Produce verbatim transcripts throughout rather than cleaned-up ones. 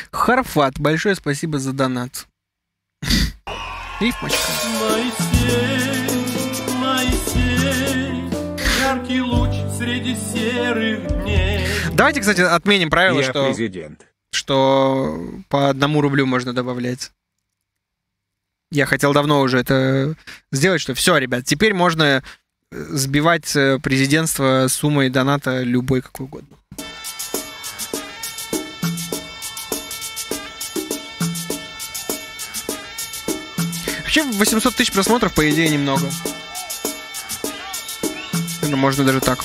Харфат, большое спасибо за донат. Рифмочка. Моисей, Моисей, яркий луч среди серых дней. Давайте, кстати, отменим правило, Я что, президент. что по одному рублю можно добавлять. Я хотел давно уже это сделать, что все, ребят, теперь можно сбивать президентство суммой доната любой какой угодно. Вообще восемьсот тысяч просмотров, по идее, немного. Ну, можно даже так.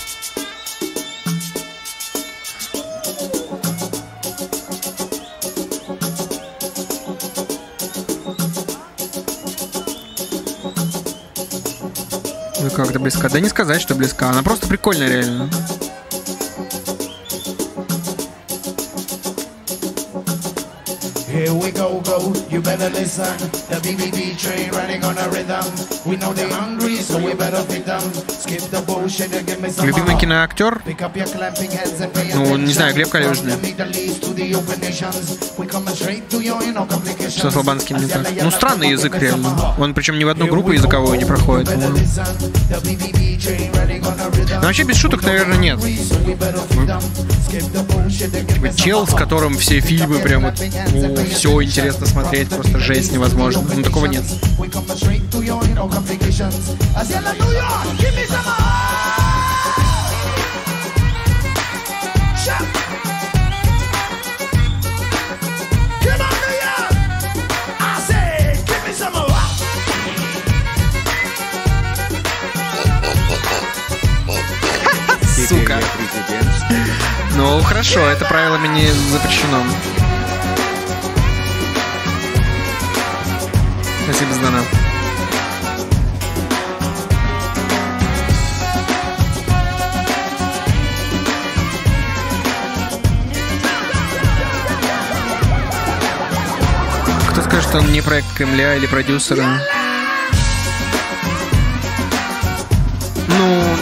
Ну как-то близка. Да не сказать, что близка. Она просто прикольная, реально. Here we go, go, you better listen. The B B B train running on a rhythm. We know they're hungry, so we better feed them. Skip the bullshit and give me some. Любимый киноактер? Ну, не знаю, Глеб Калюжный. Что с албанским не так? Ну, странный язык, реально. Он причем ни в одну группу языковую не проходит, по-моему. Но вообще без шуток, наверное, нет. Типа чел, с которым все фильмы прям вот, ну, все интересно смотреть, просто жесть невозможно. Ну, такого нет. Сука. Ну, хорошо, это правилами не запрещено. Спасибо за донат. Кто скажет, что он не проект Кремля или продюсера? Ну...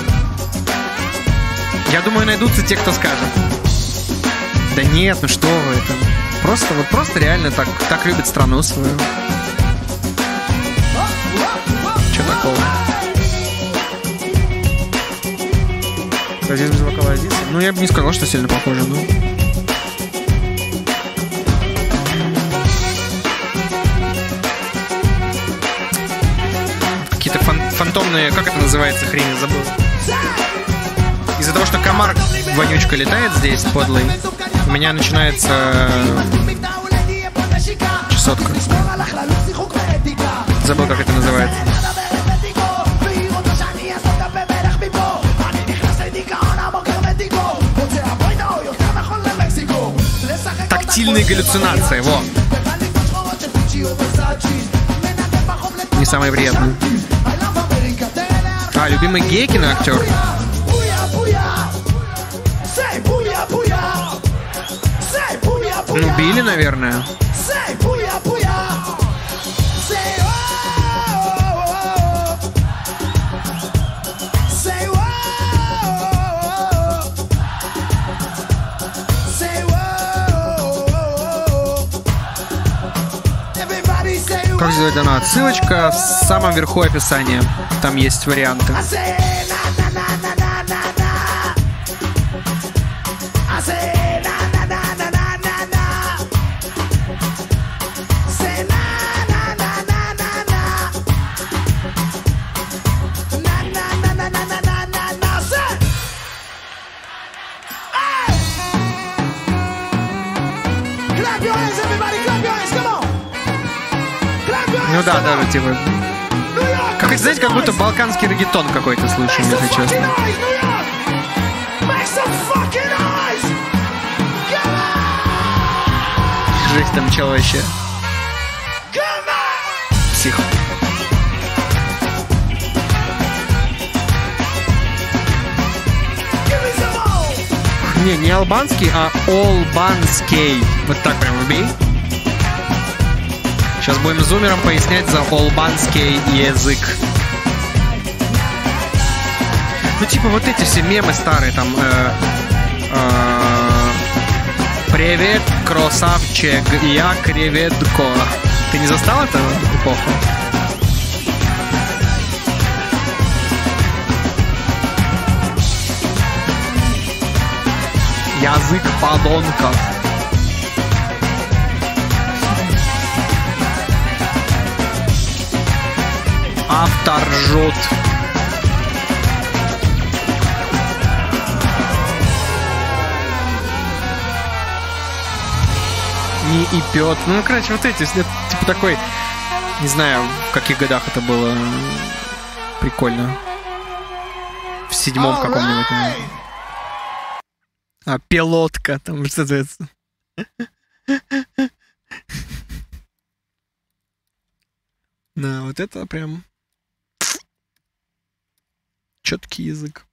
Я думаю, найдутся те, кто скажет. Да нет, ну что вы, это... Просто, вот просто реально так, так любит страну свою. Че такого? Один без вокализации? Ну, я бы не сказал, что сильно похоже, но... Какие-то фан фантомные... Как это называется? Хрень, забыл. Из-за того, что комар вонючка летает здесь, подлый, у меня начинается чесотка. Забыл, как это называется. Тактильные галлюцинации, во. Не самое приятное. А, любимый Гейкина актер. Ну, Билли, наверное. Как сделать донат? Ссылочка в самом верху описания. Там есть варианты. Ну да, даже типа... Как, знаете, как будто балканский реггетон какой-то слышим, если честно. Жесть там чел вообще. Псих. Не, не албанский, а олбанский. Вот так прям убей. Сейчас будем зумером пояснять за албанский язык. Ну, типа, вот эти все мемы старые, там, э, э, Привет, красавчик, я креветко. Ты не застал эту эпоху? Язык подонков. Автор ржет. Не и пёт. Ну, короче, вот эти, это, типа такой, не знаю, в каких годах это было. Прикольно. В седьмом All каком-нибудь. right. А, пилотка, там что-то это. Да, вот это прям четкий язык.